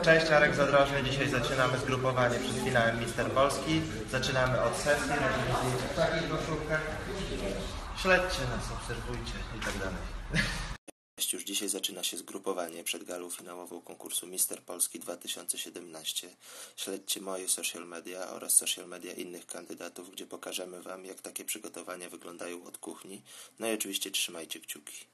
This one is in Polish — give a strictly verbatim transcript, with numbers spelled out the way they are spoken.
Cześć, Arek Zadrożny. Dzisiaj zaczynamy zgrupowanie przed finałem Mister Polski. Zaczynamy od sesji, robimy zdjęcia w takich koszulkach. Śledźcie nas, obserwujcie i tak dalej. Już dzisiaj zaczyna się zgrupowanie przed galą finałową konkursu Mister Polski dwa tysiące siedemnaście. Śledźcie moje social media oraz social media innych kandydatów, gdzie pokażemy Wam, jak takie przygotowania wyglądają od kuchni. No i oczywiście trzymajcie kciuki.